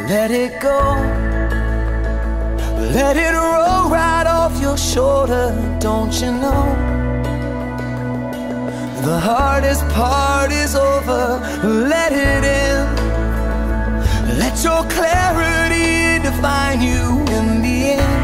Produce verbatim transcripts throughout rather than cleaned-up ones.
Let it go, let it roll right off your shoulder. Don't you know, the hardest part is over. Let it in, let your clarity define you in the end.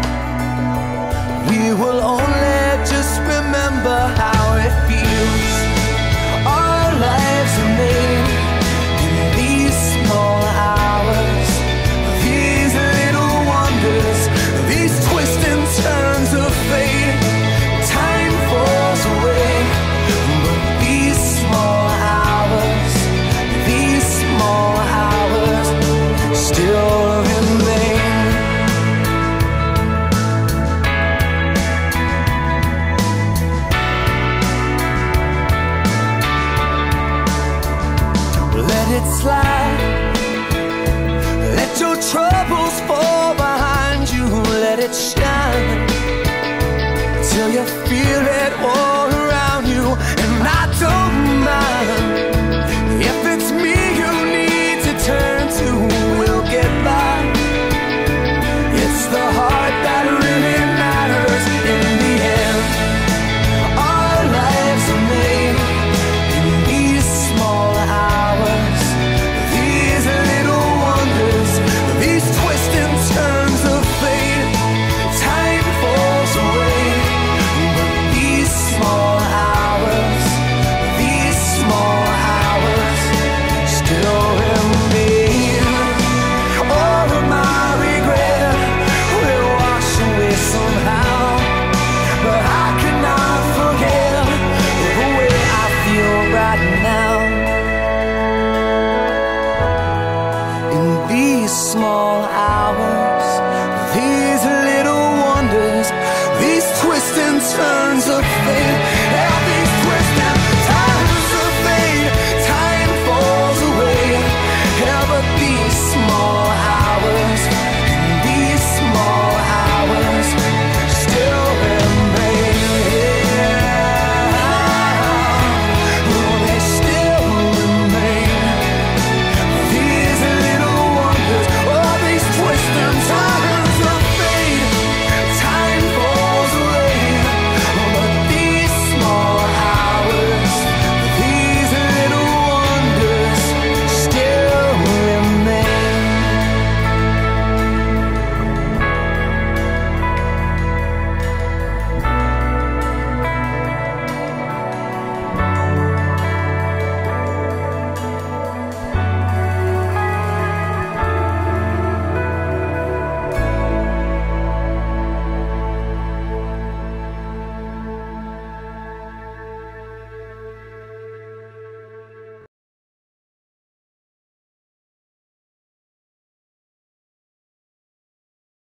We will only just remember how it feels. Our lives are made in these small hours, these little wonders, these twists and turns of fate. Time falls away, but these small hours, these small hours still remain. Let it slide, let your troubles fall behind you. Let it shine till you feel it all around you. And I don't mind if it's me you need to turn to. We'll get by. It's the heart that really matters in the end. Our lives are made in these small hours, these little wonders, these twists and turns of fate. Time falls away, but these small hours, these small hours still remain. All of my regret will wash away somehow, but I cannot forget the way I feel right now. In these small hours, these little wonders, these twists and turns of fate.